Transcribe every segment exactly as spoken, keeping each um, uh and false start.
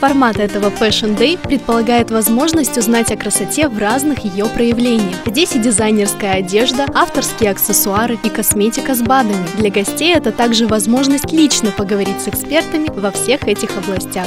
Формат этого Fashion Day предполагает возможность узнать о красоте в разных ее проявлениях. Здесь и дизайнерская одежда, авторские аксессуары и косметика с БАДами. Для гостей это также возможность лично поговорить с экспертами во всех этих областях.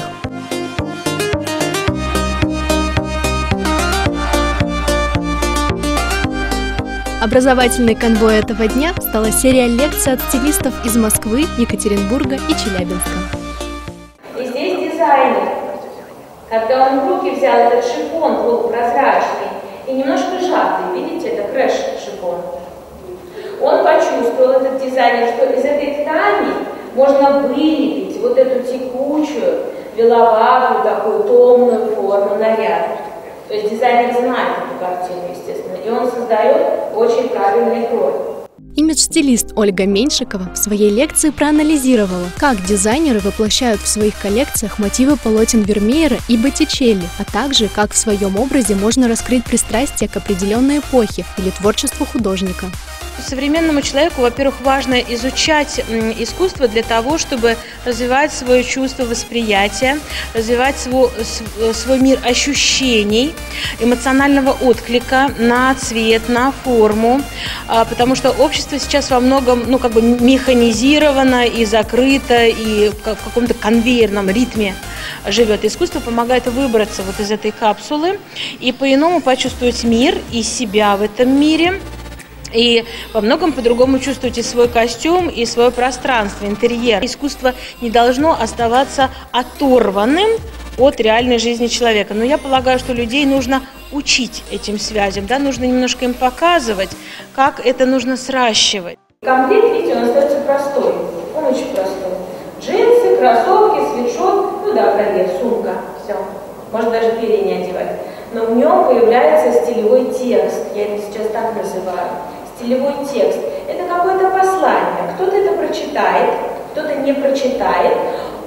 Образовательной конвой этого дня стала серия лекций от стилистов из Москвы, Екатеринбурга и Челябинска. И здесь дизайнер, когда он в руки взял этот шифон полупрозрачный и немножко сжатый, видите, это крэш-шифон, он почувствовал, этот дизайнер, что из этой ткани можно вылепить вот эту текучую, веловатую, такую томную форму наряда. То есть дизайнер знает эту картину, естественно, и он создает очень правильный крой. Имидж-стилист Ольга Меньшикова в своей лекции проанализировала, как дизайнеры воплощают в своих коллекциях мотивы полотен Вермеера и Боттичелли, а также как в своем образе можно раскрыть пристрастие к определенной эпохе или творчеству художника. Современному человеку, во-первых, важно изучать искусство для того, чтобы развивать свое чувство восприятия, развивать свой, свой мир ощущений, эмоционального отклика на цвет, на форму, потому что общество сейчас во многом, ну, как бы механизировано и закрыто, и в каком-то конвейерном ритме живет. Искусство помогает выбраться вот из этой капсулы и по-иному почувствовать мир и себя в этом мире. И во многом по-другому чувствуете свой костюм и свое пространство, интерьер. Искусство не должно оставаться оторванным от реальной жизни человека. Но я полагаю, что людей нужно учить этим связям, да? Нужно немножко им показывать, как это нужно сращивать. Комплект, видите, он остается простой, он очень простой. Джинсы, кроссовки, свитшот, ну да, карьер, сумка, все. Можно даже перья не одевать. Но в нем появляется стилевой текст, я это сейчас так называю. Стилевой текст. Это какое-то послание. Кто-то это прочитает, кто-то не прочитает,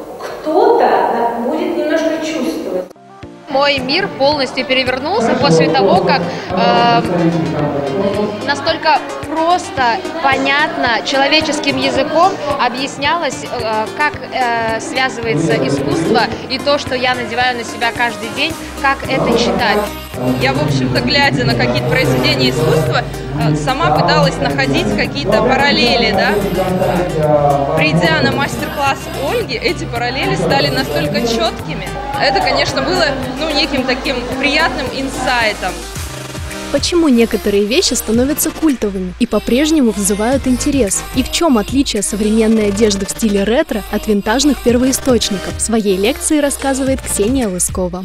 кто-то будет немножко чувствовать. Мой мир полностью перевернулся после того, как э, настолько просто, понятно, человеческим языком объяснялось, э, как э, связывается искусство и то, что я надеваю на себя каждый день, как это читать. Я, в общем-то, глядя на какие-то произведения искусства, сама пыталась находить какие-то параллели, да. Придя на мастер-класс Ольги, эти параллели стали настолько четкими. Это, конечно, было, ну, неким таким приятным инсайтом. Почему некоторые вещи становятся культовыми и по-прежнему вызывают интерес? И в чем отличие современной одежды в стиле ретро от винтажных первоисточников? В своей лекции рассказывает Ксения Лыскова.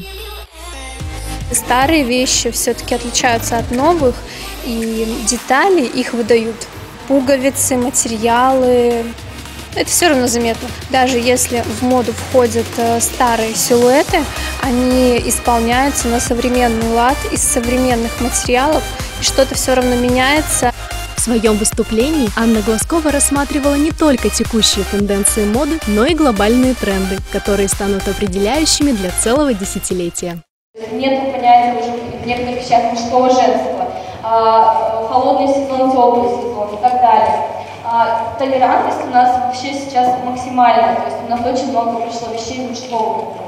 Старые вещи все-таки отличаются от новых, и детали их выдают. Пуговицы, материалы. Это все равно заметно. Даже если в моду входят старые силуэты, они исполняются на современный лад из современных материалов, и что-то все равно меняется. В своем выступлении Анна Глазкова рассматривала не только текущие тенденции моды, но и глобальные тренды, которые станут определяющими для целого десятилетия. Нет понятия уже в некоторых вещах мужского женства, холодный сезон, теплый сезон и так далее. Толерантность у нас вообще сейчас максимальная, то есть у нас очень много пришло вещей мужского культура.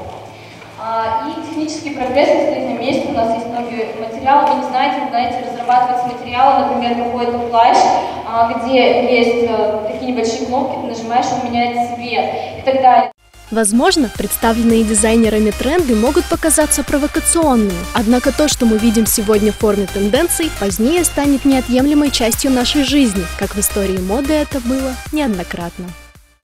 И технический прогресс не стоит на месте, у нас есть многие материалы, вы не знаете, вы знаете, разрабатываются материалы, например, какой-то плащ, где есть такие небольшие кнопки, ты нажимаешь, он меняет цвет и так далее. Возможно, представленные дизайнерами тренды могут показаться провокационными, однако то, что мы видим сегодня в форме тенденций, позднее станет неотъемлемой частью нашей жизни, как в истории моды это было неоднократно.